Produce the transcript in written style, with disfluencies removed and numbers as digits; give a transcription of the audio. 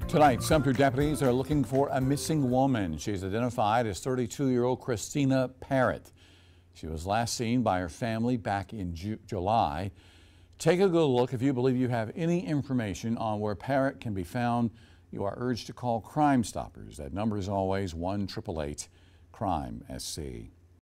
Tonight, Sumter deputies are looking for a missing woman. She's identified as 32-year-old Christina Parrott. She was last seen by her family back in July. Take a good look. If you believe you have any information on where Parrott can be found, you are urged to call CrimeStoppers. That number is always 1-888-CRIME-SC.